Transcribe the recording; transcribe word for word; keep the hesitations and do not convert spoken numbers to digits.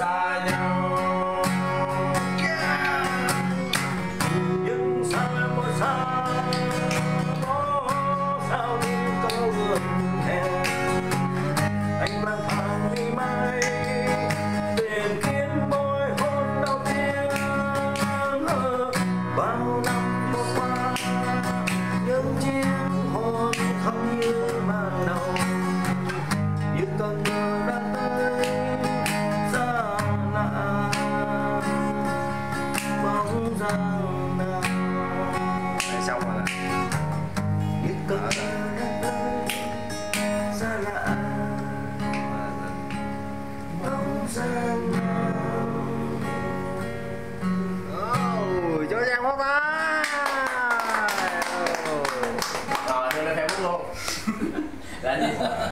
xa nhau. Nhưng sao em mỗi sao có sao những câu ước hẹn, anh lang thang đi mãi tìm kiếm môi hôn đầu tiên. Bao năm vừa qua những chiếc hôn thắm như ban đầu, như cơn mưa đã tới xa lạ bóng dáng nào. Đấy, xong rồi nè. Như cơn mưa đã tới xa lạ bóng dáng nào. Oh, cho Trang pháo tay. Rồi đưa lên Facebook luôn. Là gì?